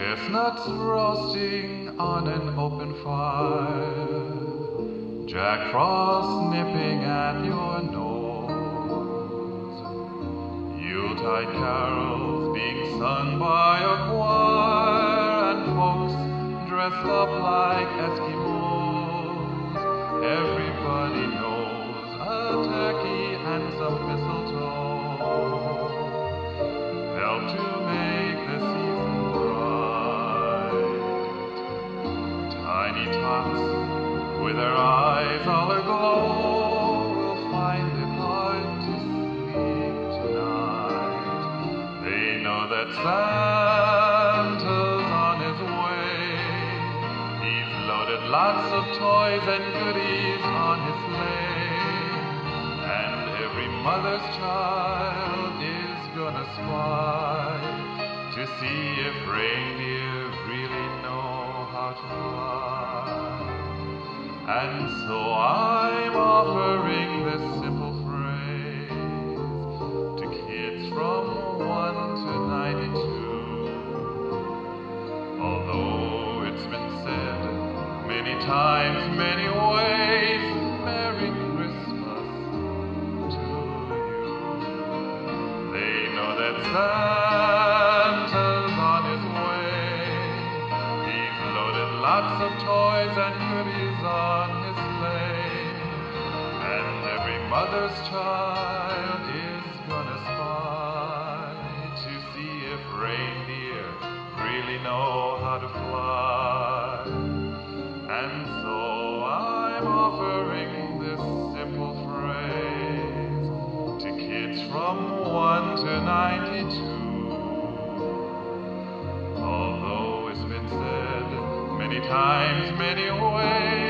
Chestnuts roasting on an open fire, Jack Frost nipping at your nose, Yuletide carols being sung by a choir, and folks dressed up like Eskimos. Everybody knows a turkey and some mistletoe help to make the season bright. Tiny tots with their eyes all aglow will find it hard to sleep tonight. They know that Santa's on his way. He's loaded lots of toys and goodies on his sleigh, and every mother's child is gonna spy to see if reindeer really know how to fly. And so I'm offering this simple phrase to kids from 1 to 92. Although it's been said many times, many ways, Merry Christmas to you. They know that Santa's on his way. He's loaded lots of toys and goodies on his sleigh, and every mother's child is gonna spy to see if reindeer really know how to fly. And so I'm offering this simple phrase to kids from 1 to 92. Although it's been said many times, many ways,